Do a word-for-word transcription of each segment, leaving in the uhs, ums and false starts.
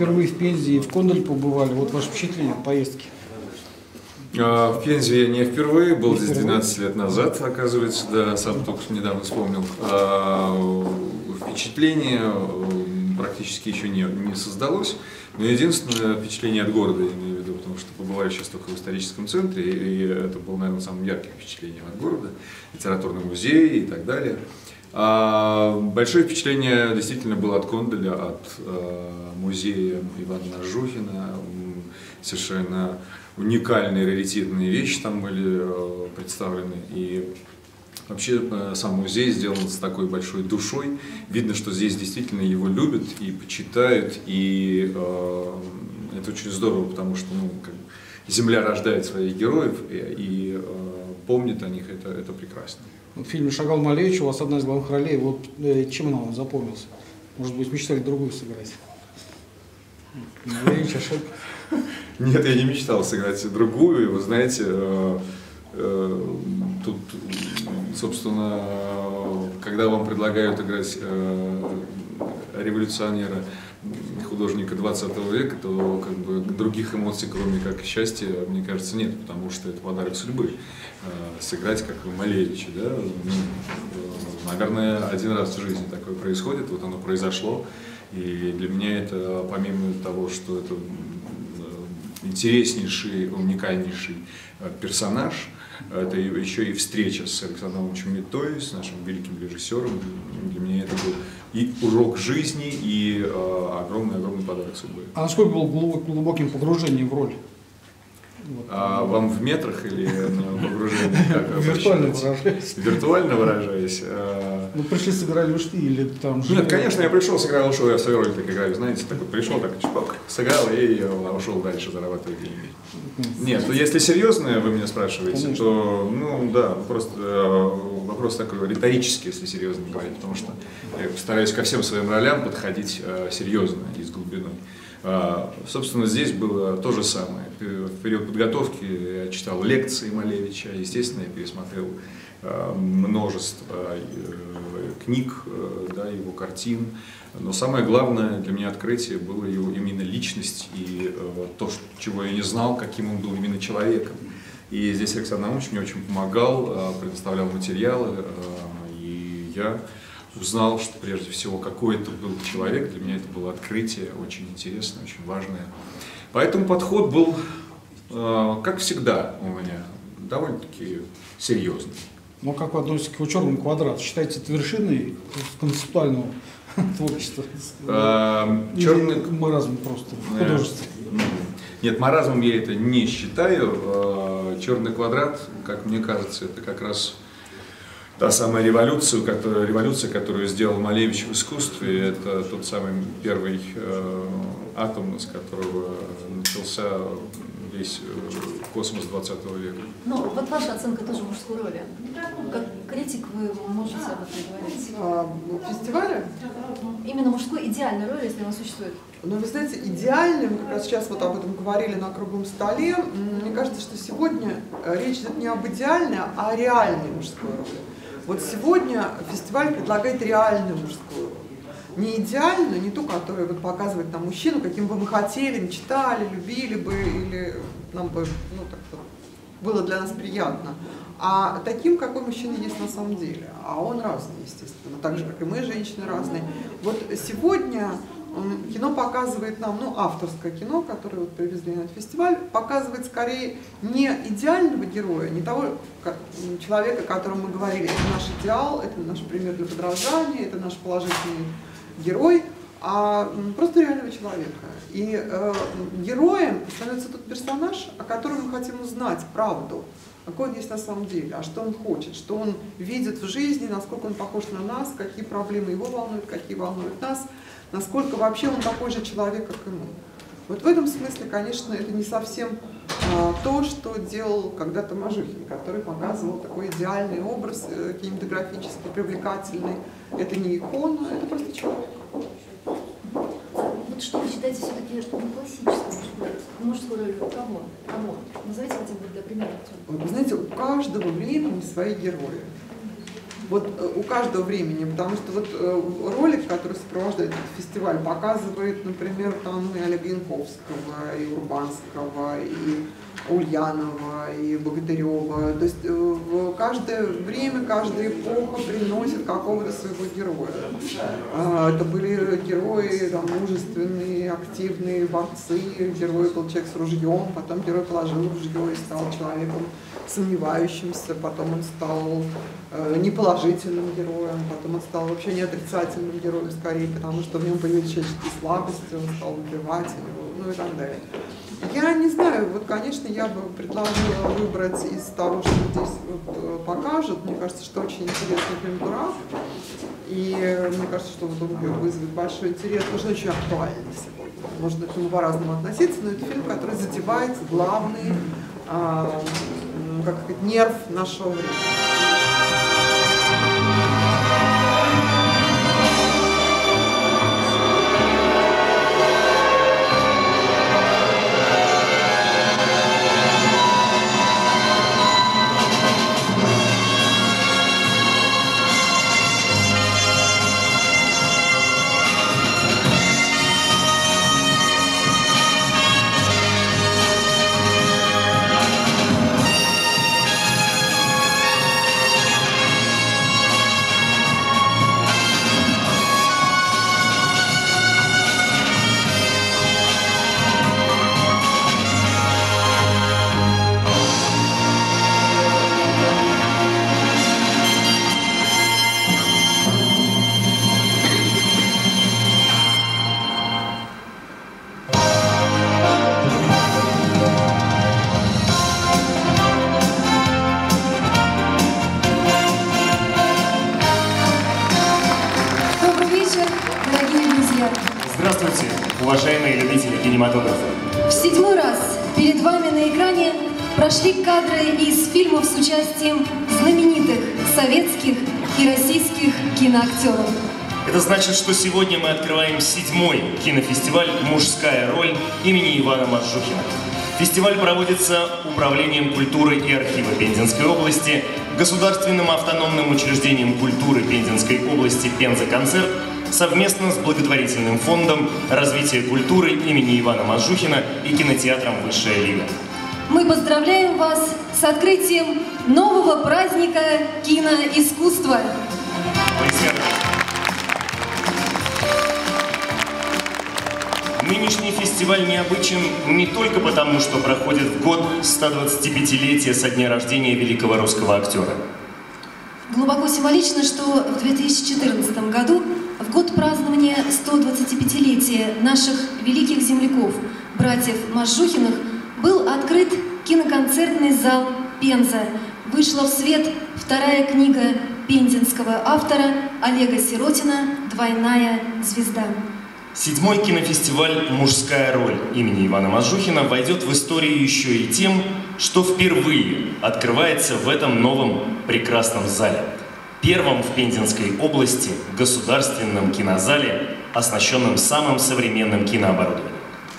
впервые в Пензе и в Кондале побывали. Вот ваше впечатление от поездки. В Пензе я не впервые, был здесь двенадцать лет назад, оказывается, да, сам только что недавно вспомнил. Впечатление практически еще не, не создалось, но единственное впечатление от города, я имею в виду, потому что побывали сейчас только в историческом центре, и это было, наверное, самым ярким впечатлением от города, литературный музей и так далее. А большое впечатление действительно было от Кондаля, от э, музея Ивана Нажухина. Совершенно уникальные, раритетные вещи там были э, представлены. И вообще э, сам музей сделан с такой большой душой. Видно, что здесь действительно его любят и почитают. И э, это очень здорово, потому что ну, как, земля рождает своих героев и, и э, помнит о них. Это, это прекрасно. В фильме «Шагал Малевич» у вас одна из главных ролей. Вот э, чем она вам запомнился? Может быть, мечтали другую сыграть? Малевич, ошибка. Нет, я не мечтал сыграть другую. Вы знаете, э, э, тут, собственно, когда вам предлагают играть э, революционера, художника двадцатого века, то как бы других эмоций, кроме как счастья, мне кажется, нет, потому что это подарок судьбы. Сыграть как в Малевиче, да? Наверное, один раз в жизни такое происходит, вот оно произошло, и для меня это, помимо того, что это интереснейший, уникальнейший персонаж, это еще и встреча с Александром Ивановичем Миттой, с нашим великим режиссером. Для меня это был и урок жизни, и огромный-огромный подарок судьбы. А насколько был глубоким погружением в роль? Вот. А вам в метрах или на погружении? Виртуально выражаясь. Виртуально выражаясь. Ну, пришли, сыграли уж ты или там... Нет, конечно, я пришел, сыграл, ушел, я в свою роль так играю, знаете, такой пришел, так чпок, сыграл и ушел дальше зарабатывать деньги. Нет, если серьезно вы меня спрашиваете, конечно, то, ну да, просто вопрос такой риторический, если серьезно говорить, потому что я стараюсь ко всем своим ролям подходить серьезно и с глубиной. Собственно, здесь было то же самое. В период подготовки я читал лекции Малевича, естественно, я пересмотрел множество книг, да, его картин. Но самое главное для меня открытие было его именно личность и то, чего я не знал, каким он был именно человеком. И здесь Александр Иванович мне очень помогал, предоставлял материалы, и я узнал, что прежде всего какой это был человек. Для меня это было открытие, очень интересное, очень важное. Поэтому подход был, как всегда у меня, довольно-таки серьезный. Но как вы относитесь к «Черному квадрату»? Считаете это вершиной концептуального творчества? Черный маразм просто в художестве. Нет, маразмом я это не считаю. «Черный квадрат», как мне кажется, это как раз та самая революция, которая, революция, которую сделал Малевич в искусстве. Это тот самый первый э, атом, с которого начался весь космос двадцатого века. Ну, вот ваша оценка тоже мужской роли. Как критик вы можете об этом говорить? А, фестиваля? Именно мужской идеальной роли, если она существует. Ну, вы знаете, идеальным, как раз сейчас вот об этом говорили на круглом столе, мне кажется, что сегодня речь идет не об идеальной, а о реальной мужской роли. Вот сегодня фестиваль предлагает реальную мужскую роль. Не идеальную, не ту, которая вот показывает нам мужчину, каким бы мы хотели, мечтали, любили бы, или нам бы ну, так вот, было для нас приятно, а таким, какой мужчина есть на самом деле. А он разный, естественно, так же, как и мы, женщины, разные. Вот сегодня кино показывает нам, ну, авторское кино, которое вот привезли на этот фестиваль, показывает скорее не идеального героя, не того как, человека, о котором мы говорили, это наш идеал, это наш пример для подражания, это наш положительный герой, а просто реального человека. И э, героем становится тот персонаж, о котором мы хотим узнать правду, какой он есть на самом деле, а что он хочет, что он видит в жизни, насколько он похож на нас, какие проблемы его волнуют, какие волнуют нас, насколько вообще он такой же человек, как и мы. Вот в этом смысле, конечно, это не совсем а, то, что делал когда-то Мажухин, который показывал такой идеальный образ, э, кинематографический, привлекательный. Это не икона, это просто человек. Вот что вы считаете все-таки классической мужской ролью? Кого? Кого? Назовите хотя бы для примера. Вы знаете, у каждого времени свои герои. вот у каждого времени, потому что вот ролик, который сопровождает этот фестиваль, показывает, например, там и Олега Янковского, и Урбанского, и Ульянова, и Богатырева. То есть каждое время, каждая эпоха приносит какого-то своего героя. Это были герои там, мужественные, активные борцы, герой был человек с ружьем, потом герой положил ружье и стал человеком сомневающимся, потом он стал э, неположительным героем, потом он стал вообще не отрицательным героем скорее, потому что в нем появились человеческие слабости, он стал убивать его, ну и так далее. Я не знаю, вот, конечно, я бы предложила выбрать из того, что здесь вот покажут. Мне кажется, что очень интересный фильм «Дурак». И мне кажется, что вот он вызовет большой интерес, потому что очень актуальный сегодня. Можно к нему по-разному относиться, но это фильм, который задевает главный, а, как сказать, нерв нашего времени. Здравствуйте, уважаемые любители кинематографа. В седьмой раз перед вами на экране прошли кадры из фильмов с участием знаменитых советских и российских киноактеров. Это значит, что сегодня мы открываем седьмой кинофестиваль «Мужская роль» имени Ивана Мазжухина. Фестиваль проводится Управлением культуры и архива Пензенской области, Государственным автономным учреждением культуры Пензенской области «Пенза-концерт» совместно с благотворительным фондом развития культуры имени Ивана Мазжухина и кинотеатром «Высшая лига». Мы поздравляем вас с открытием нового праздника киноискусства. Нынешний фестиваль необычен не только потому, что проходит в год стодвадцатипятилетия со дня рождения великого русского актера. Глубоко символично, что в две тысячи четырнадцатом году, в год празднования стодвадцатипятилетия наших великих земляков, братьев Мазжухиных, был открыт киноконцертный зал «Пенза». Вышла в свет вторая книга пензенского автора Олега Сиротина «Двойная звезда». Седьмой кинофестиваль «Мужская роль» имени Ивана Мазжухина войдет в историю еще и тем, что впервые открывается в этом новом прекрасном зале. Первом в Пензенской области государственном кинозале, оснащенном самым современным кинооборудованием.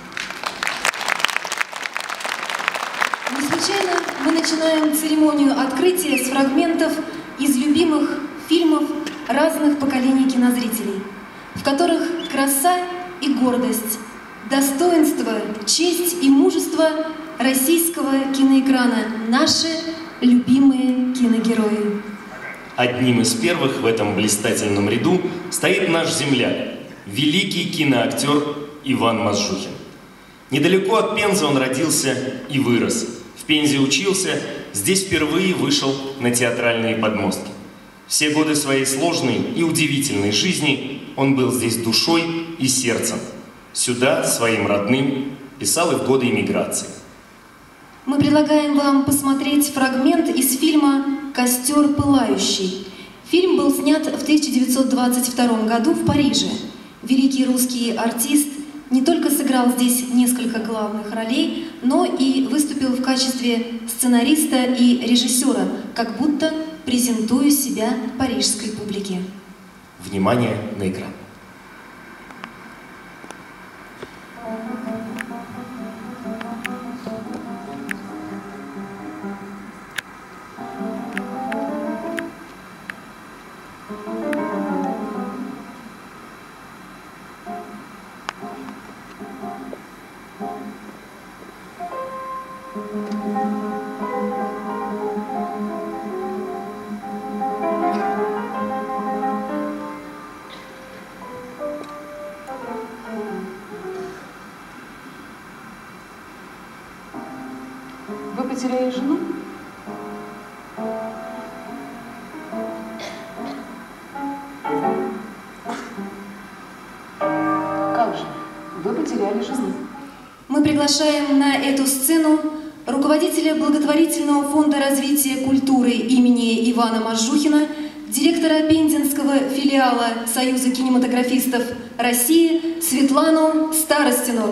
Не случайно мы начинаем церемонию открытия с фрагментов из любимых фильмов разных поколений кинозрителей, в которых краса и гордость, достоинство, честь и мужество российского киноэкрана – наши любимые киногерои. Одним из первых в этом блистательном ряду стоит наш земляк, великий киноактер Иван Мазжухин. Недалеко от Пензы он родился и вырос. В Пензе учился, здесь впервые вышел на театральные подмостки. Все годы своей сложной и удивительной жизни он был здесь душой и сердцем. Сюда, своим родным, писал и в годы эмиграции. Мы предлагаем вам посмотреть фрагмент из фильма «Костер пылающий». Фильм был снят в тысяча девятьсот двадцать втором году в Париже. Великий русский артист не только сыграл здесь несколько главных ролей, но и выступил в качестве сценариста и режиссера, как будто презентуя себя парижской публике. Внимание на экран. потеряли жену? Как же? Вы потеряли жену. Мы приглашаем на эту сцену руководителя благотворительного фонда развития культуры имени Ивана Мазжухина, директора пензенского филиала Союза кинематографистов России Светлану Старостину.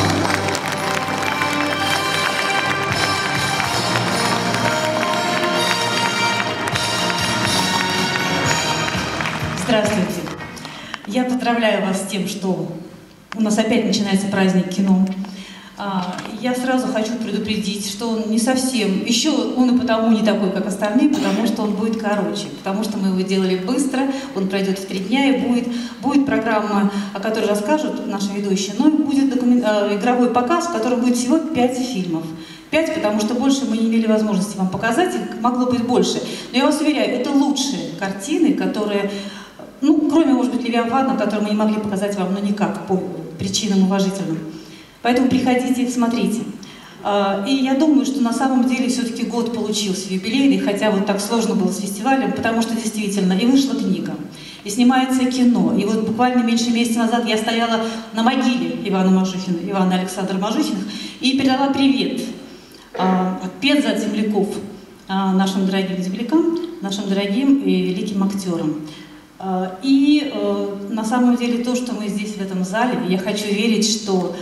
Здравствуйте. Я поздравляю вас с тем, что у нас опять начинается праздник кино. Я сразу хочу предупредить, что он не совсем, еще он и потому не такой, как остальные, потому что он будет короче, потому что мы его делали быстро, он пройдет в три дня, и будет, будет программа, о которой расскажут наши ведущие, но будет документ, игровой показ, в котором будет всего пять фильмов. Пять, потому что больше мы не имели возможности вам показать, их могло быть больше. Но я вас уверяю, это лучшие картины, которые, ну, кроме, может быть, Левиафана, который мы не могли показать вам, но никак, по причинам уважительным. Поэтому приходите, смотрите. И я думаю, что на самом деле все-таки год получился юбилейный, хотя вот так сложно было с фестивалем, потому что действительно и вышла книга, и снимается кино. И вот буквально меньше месяца назад я стояла на могиле Ивана Мазжухина, Ивана Александра Мазжухиных, и передала привет от Пензы, от земляков, нашим дорогим землякам, нашим дорогим и великим актерам. И на самом деле то, что мы здесь в этом зале, я хочу верить, что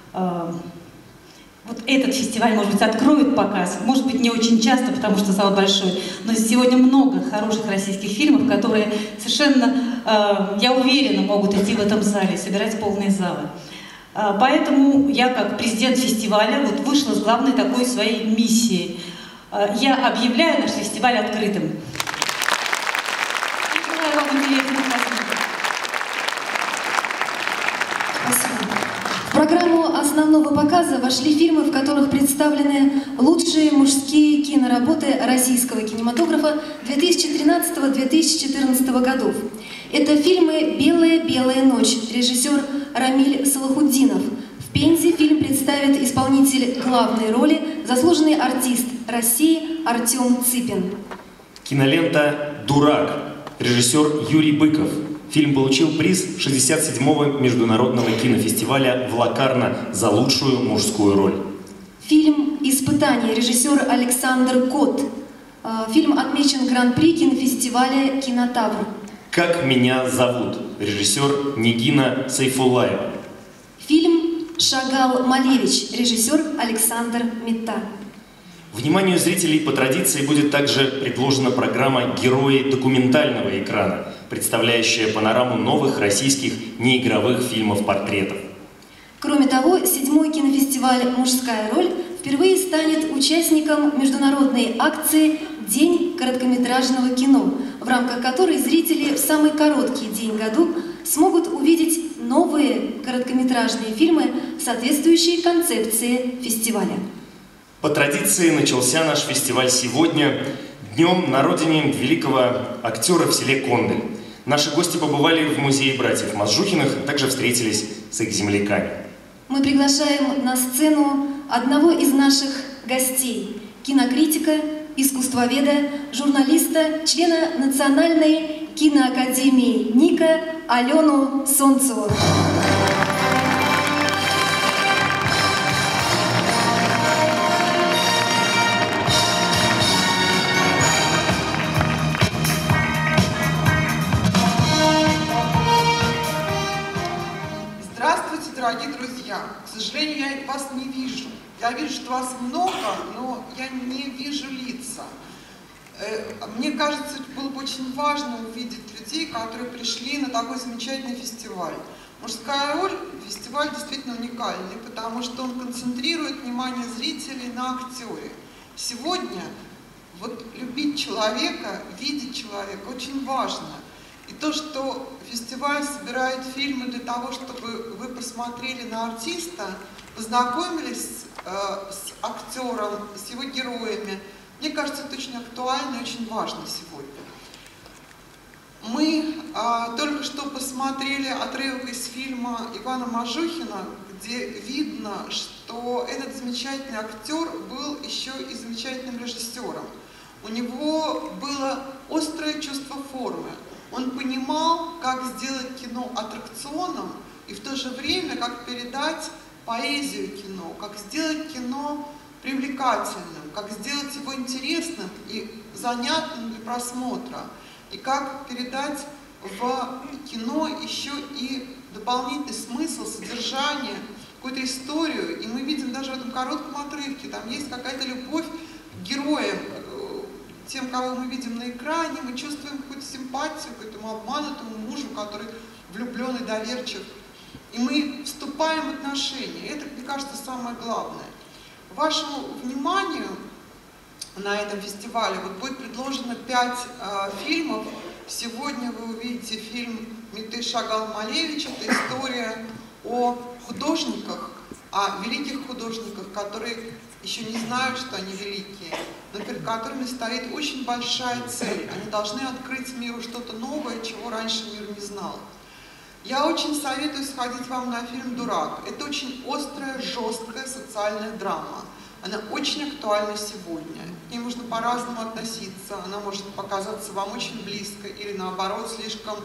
вот этот фестиваль, может быть, откроет показ, может быть, не очень часто, потому что зал большой, но сегодня много хороших российских фильмов, которые совершенно, я уверена, могут идти в этом зале, собирать полные залы. Поэтому я, как президент фестиваля, вот вышла с главной такой своей миссией. Я объявляю наш фестиваль открытым. Желаю вам интересных праздников. Спасибо. В программу основного показа вошли фильмы, в которых представлены лучшие мужские киноработы российского кинематографа две тысячи тринадцатого — две тысячи четырнадцатого годов. Это фильмы «Белая-белая ночь», режиссер Рамиль Салахутдинов. В Пензе фильм представит исполнитель главной роли, заслуженный артист России Артем Цыпин. Кинолента «Дурак», режиссер Юрий Быков. Фильм получил приз шестьдесят седьмого международного кинофестиваля в Локарно за лучшую мужскую роль. Фильм «Испытание», режиссер Александр Кот. Фильм отмечен Гран-при кинофестиваля «Кинотавр». «Как меня зовут», режиссер Нигина Сайфуллаева. Фильм «Шагал Малевич», режиссер Александр Мета. Вниманию зрителей по традиции будет также предложена программа «Герои документального экрана», представляющая панораму новых российских неигровых фильмов-портретов. Кроме того, седьмой кинофестиваль «Мужская роль» впервые станет участником международной акции «День короткометражного кино», в рамках которой зрители в самый короткий день в году смогут увидеть новые короткометражные фильмы, соответствующие концепции фестиваля. По традиции начался наш фестиваль сегодня, днем на родине великого актера в селе Кондель. Наши гости побывали в музее братьев Мазжухиных, а также встретились с их земляками. Мы приглашаем на сцену одного из наших гостей, кинокритика, искусствоведа, журналиста, члена Национальной киноакадемии НИКа Алену Солнцеву. Дорогие друзья, к сожалению, я вас не вижу. Я вижу, что вас много, но я не вижу лица. Мне кажется, было бы очень важно увидеть людей, которые пришли на такой замечательный фестиваль. «Мужская роль» фестиваль действительно уникальный, потому что он концентрирует внимание зрителей на актере. Сегодня вот любить человека, видеть человека очень важно. И то, что фестиваль собирает фильмы для того, чтобы вы посмотрели на артиста, познакомились э, с актером, с его героями, мне кажется, это очень актуально и очень важно сегодня. Мы а, только что посмотрели отрывок из фильма Ивана Мажухина, где видно, что этот замечательный актер был еще и замечательным режиссером. У него было острое чувство формы. Он понимал, как сделать кино аттракционом и в то же время, как передать поэзию кино, как сделать кино привлекательным, как сделать его интересным и занятным для просмотра, и как передать в кино еще и дополнительный смысл, содержание, какую-то историю. И мы видим даже в этом коротком отрывке, там есть какая-то любовь к героям, тем, кого мы видим на экране, мы чувствуем какую-то симпатию к этому обманутому мужу, который влюблен и доверчив. И мы вступаем в отношения. Это, мне кажется, самое главное. Вашему вниманию на этом фестивале вот будет предложено пять э, фильмов. Сегодня вы увидите фильм Миты Шагал Малевич. Это история о художниках, о великих художниках, которые еще не знают, что они великие, но перед которыми стоит очень большая цель. Они должны открыть миру что-то новое, чего раньше мир не знал. Я очень советую сходить вам на фильм «Дурак». Это очень острая, жесткая социальная драма. Она очень актуальна сегодня. К ней можно по-разному относиться. Она может показаться вам очень близко или, наоборот, слишком,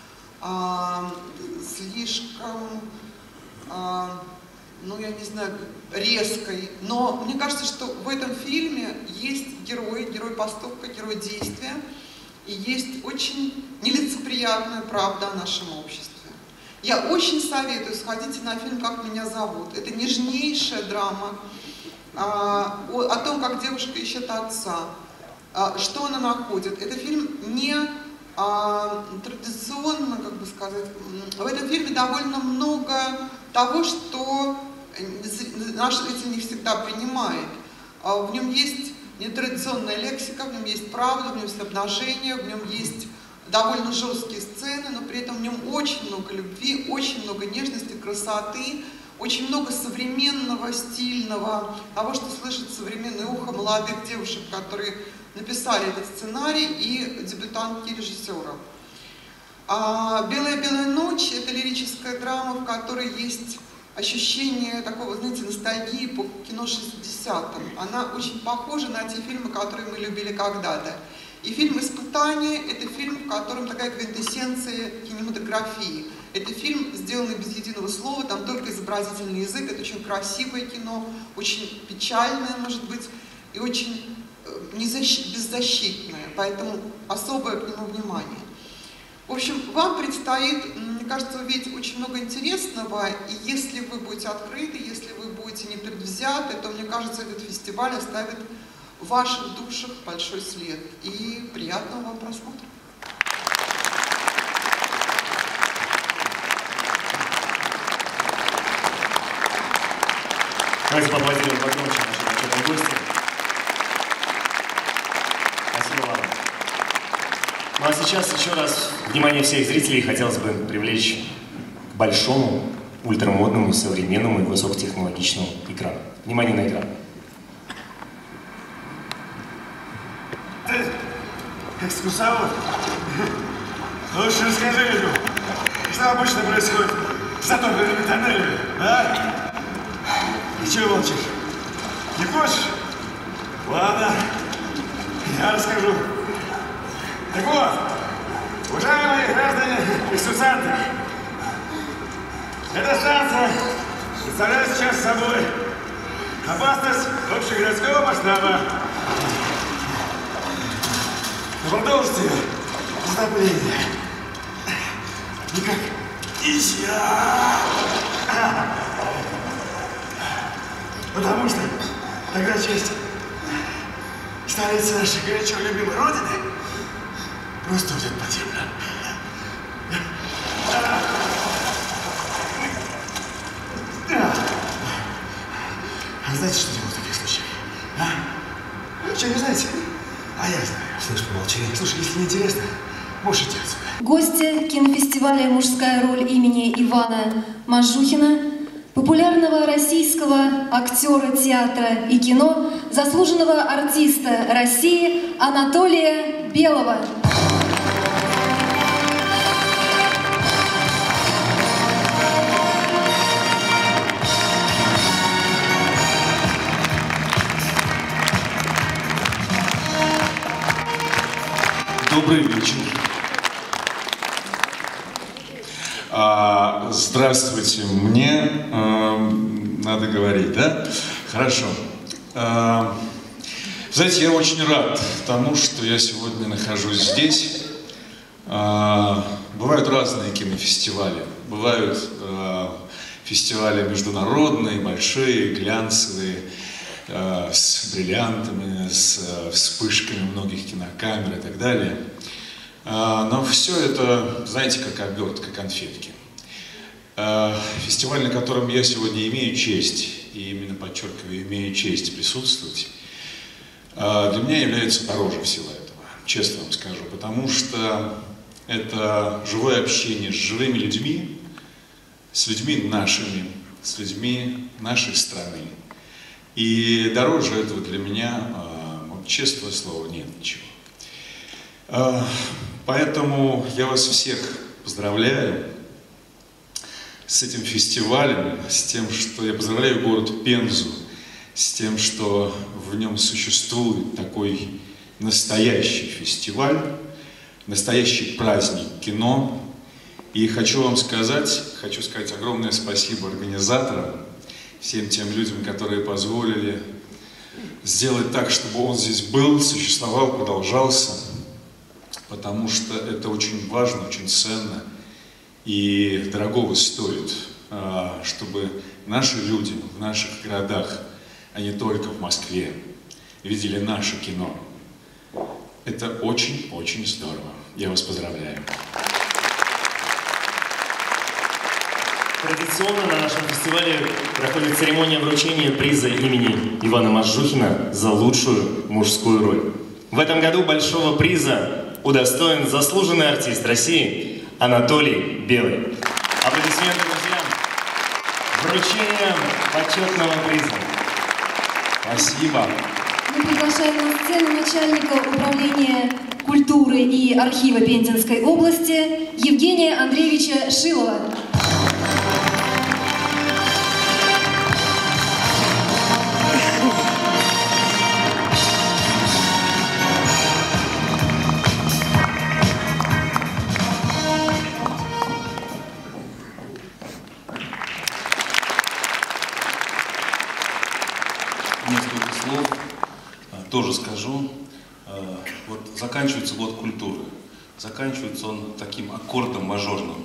а, слишком, а, ну, я не знаю, резкой. Но мне кажется, что в этом фильме есть герой, герой поступка, герой действия. И есть очень нелицеприятная правда о нашем обществе. Я очень советую, сходите на фильм «Как меня зовут». Это нежнейшая драма а, о, о том, как девушка ищет отца, а, что она находит. Это фильм не а, традиционно, как бы сказать. В этом фильме довольно много того, что наш зритель не всегда принимает. А, в нем есть нетрадиционная лексика, в нем есть правда, в нем есть обнажение, в нем есть довольно жесткие сцены, но при этом в нем очень много любви, очень много нежности, красоты, очень много современного, стильного, того, что слышит современное ухо молодых девушек, которые написали этот сценарий, и дебютантки режиссера. «Белая-белая ночь» — это лирическая драма, в которой есть ощущение такого, знаете, ностальгии по кино шестидесятым. Она очень похожа на те фильмы, которые мы любили когда-то. И фильм «Испытание» — это фильм, в котором такая квинтэссенция кинематографии. Это фильм, сделанный без единого слова, там только изобразительный язык. Это очень красивое кино, очень печальное, может быть, и очень незащ... беззащитное. Поэтому особое к нему внимание. В общем, вам предстоит, мне кажется, увидеть очень много интересного. И если вы будете открыты, если вы будете непредвзяты, то, мне кажется, этот фестиваль оставит в ваших душах большой след. И приятного вам просмотра. Давайте поаплодируем погромче нашим почетным гостям. Спасибо вам. Ну а сейчас еще раз внимание всех зрителей хотелось бы привлечь к большому, ультрамодному, современному и высокотехнологичному экрану. Внимание на экран. Экскурсовод, лучше расскажи, Лиду, что обычно происходит с затопленными тоннелями, а? И чего молчишь? Не хочешь? Ладно, я расскажу. Так вот, уважаемые граждане экскурсанты, эта станция представляет сейчас собой опасность общегородского масштаба. Продолжите затопление. Никак нельзя. Потому что тогда часть столицы нашей горячо любимой Родины просто уйдет под землю. А знаете, что делать в таких случаях? А? Что, не знаете? А я знаю. Слышь, помолчи. Слушай, если не интересно, можешь идти отсюда. Гости кинофестиваля «Мужская роль» имени Ивана Мажухина, популярного российского актера театра и кино, заслуженного артиста России Анатолия Белого. Добрый вечер. А, здравствуйте. Мне э, надо говорить, да? Хорошо. А, знаете, я очень рад тому, что я сегодня нахожусь здесь. А, бывают разные кинофестивали. Бывают а, фестивали международные, большие, глянцевые, а, с бриллиантами, с а, вспышками многих кинокамер и так далее. Но все это, знаете, как обертка конфетки. Фестиваль, на котором я сегодня имею честь, и именно подчеркиваю, имею честь присутствовать, для меня является дороже всего этого, честно вам скажу, потому что это живое общение с живыми людьми, с людьми нашими, с людьми нашей страны. И дороже этого для меня, вот, честное слово, нет ничего. Поэтому я вас всех поздравляю с этим фестивалем, с тем, что я поздравляю город Пензу, с тем, что в нем существует такой настоящий фестиваль, настоящий праздник кино. И хочу вам сказать, хочу сказать огромное спасибо организаторам, всем тем людям, которые позволили сделать так, чтобы он здесь был, существовал, продолжался. Потому что это очень важно, очень ценно и дорогого стоит, чтобы наши люди в наших городах, а не только в Москве, видели наше кино. Это очень-очень здорово. Я вас поздравляю. Традиционно на нашем фестивале проходит церемония вручения приза имени Ивана Мазжухина за лучшую мужскую роль. В этом году большого приза удостоен заслуженный артист России Анатолий Белый. Аплодисменты, друзья. Вручение почетного приза. Спасибо. Мы приглашаем на сцену начальника управления культуры и архива Пензенской области Евгения Андреевича Шилова. Несколько слов тоже скажу. Вот заканчивается год культуры. Заканчивается он таким аккордом мажорным.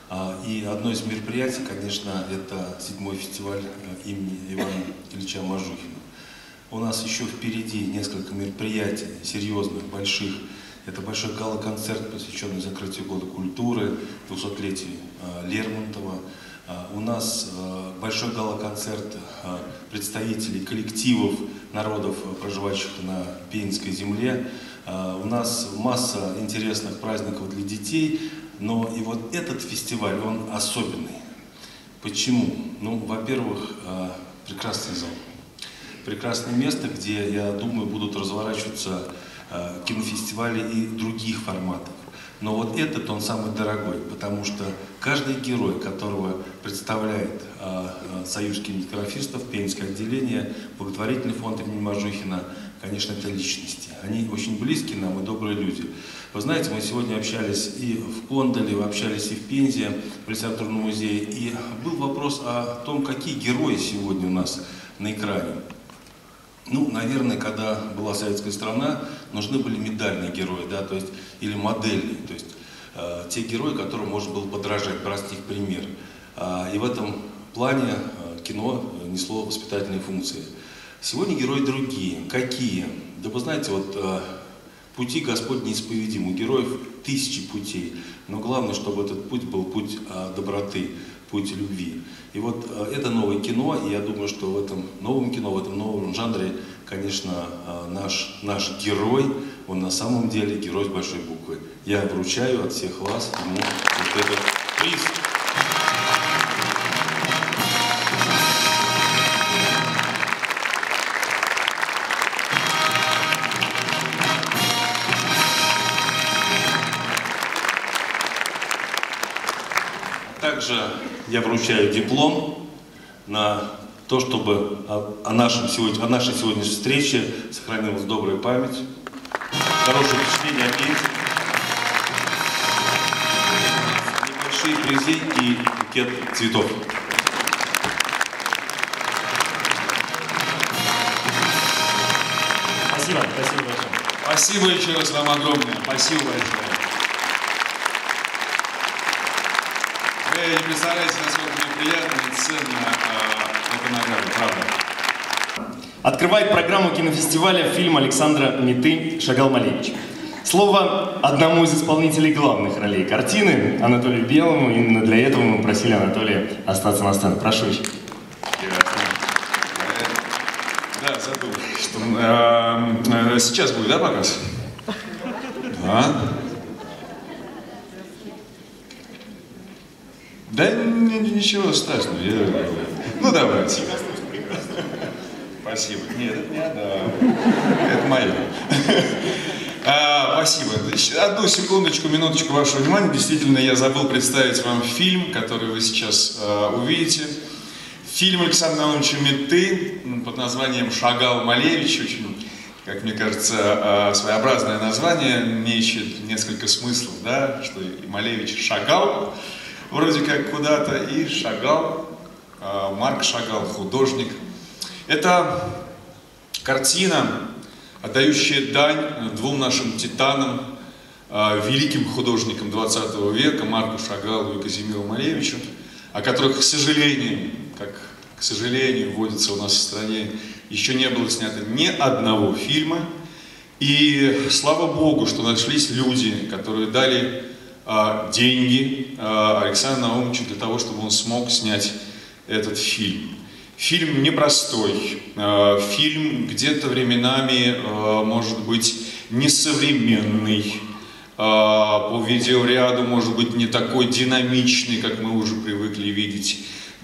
И одно из мероприятий, конечно, это седьмой фестиваль имени Ивана Ильича Мазжухина. У нас еще впереди несколько мероприятий серьезных, больших. Это большой гала-концерт, посвященный закрытию года культуры, двухсотлетию Лермонтова. У нас большой гала-концерт представителей коллективов народов, проживающих на Пензенской земле. У нас масса интересных праздников для детей, но и вот этот фестиваль, он особенный. Почему? Ну, во-первых, прекрасный зал. Прекрасное место, где, я думаю, будут разворачиваться кинофестивали и других форматов. Но вот этот, он самый дорогой, потому что каждый герой, которого представляет э, Союз кинематографистов, Пензенское отделение, благотворительный фонд имени Мазжухина, конечно, это личности. Они очень близкие нам и добрые люди. Вы знаете, мы сегодня общались и в Кондоле, общались и в Пензе, в литературном музее, и был вопрос о том, какие герои сегодня у нас на экране. Ну, наверное, когда была советская страна, нужны были медальные герои, да, то есть, или модельные, то есть э, те герои, которым можно было подражать, брать их пример. Э, и в этом плане э, кино несло воспитательные функции. Сегодня герои другие. Какие? Да вы знаете, вот э, пути Господни неисповедимы. У героев тысячи путей, но главное, чтобы этот путь был путь э, доброты, путь любви. И вот э, это новое кино, и я думаю, что в этом новом кино, в этом новом жанре, конечно, э, наш, наш герой, он на самом деле герой с большой буквы. Я вручаю от всех вас ему вот этот приз. Также я вручаю диплом на то, чтобы о, о, нашем сегодня, о нашей сегодняшней встрече сохранилась добрая память, хорошее впечатление о Пензе. большие призы и букет цветов. Спасибо, спасибо большое. Спасибо еще раз вам огромное. Спасибо большое. Вы не представляете, насколько мне приятно и ценно э, эта награда, правда. Открывает программу кинофестиваля фильм Александра Миты «Шагал Малевич». Слово одному из исполнителей главных ролей картины, Анатолию Белому. Именно для этого мы просили Анатолия остаться на сцене. Прошу еще. Да, забыл, что э, э, сейчас будет, да, показ? Да. Да ничего страшного. Я... Ну давайте. Спасибо. Нет, это не одна. Это мое. А, спасибо. Одну секундочку, минуточку вашего внимания. Действительно, я забыл представить вам фильм, который вы сейчас а, увидите. Фильм Александра Наумовича Миты под названием «Шагал Малевич». Очень, как мне кажется, своеобразное название, имеющее несколько смыслов, да, что и Малевич шагал вроде как куда-то, и шагал, Марк Шагал, художник. Это картина, отдающая дань двум нашим титанам, великим художникам двадцатого века, Марку Шагалу и Казимиру Малевичу, о которых, к сожалению, как, к сожалению, водится у нас в стране, еще не было снято ни одного фильма. И слава Богу, что нашлись люди, которые дали а, деньги а, Александру Наумовичу для того, чтобы он смог снять этот фильм. Фильм непростой, а, фильм где-то временами, а, может быть, несовременный, а, по видеоряду, может быть, не такой динамичный, как мы уже привыкли видеть.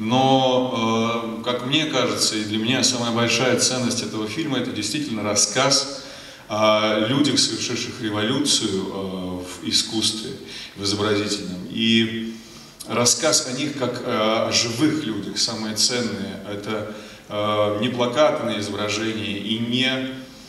Но, э, как мне кажется, и для меня самая большая ценность этого фильма — это действительно рассказ о людях, совершивших революцию э, в искусстве, в изобразительном. И рассказ о них как о живых людях, самое ценное — это э, не плакатные изображения и не,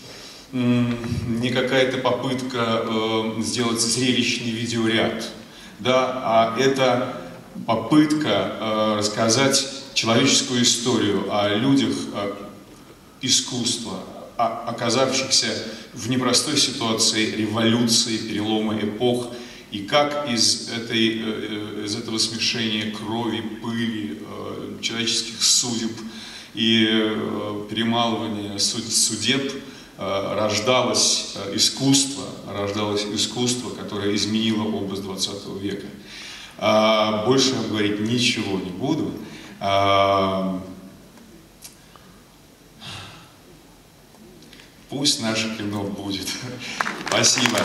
не какая-то попытка э, сделать зрелищный видеоряд, да, а это попытка э, рассказать человеческую историю о людях э, искусства, о, оказавшихся в непростой ситуации революции, перелома эпох, и как из, этой, э, из этого смешения крови, пыли, э, человеческих судеб и э, перемалывания суд, судеб э, рождалось э, искусство, рождалось искусство, которое изменило образ двадцатого века. А, больше я говорить ничего не буду. А, пусть наше кино будет. Спасибо.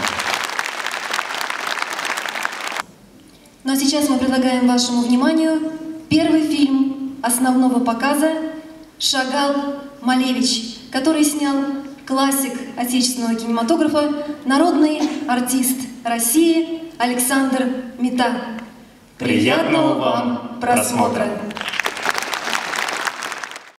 Ну а сейчас мы предлагаем вашему вниманию первый фильм основного показа «Шагал Малевич», который снял классик отечественного кинематографа, народный артист России Александр Мита. Приятного вам просмотра!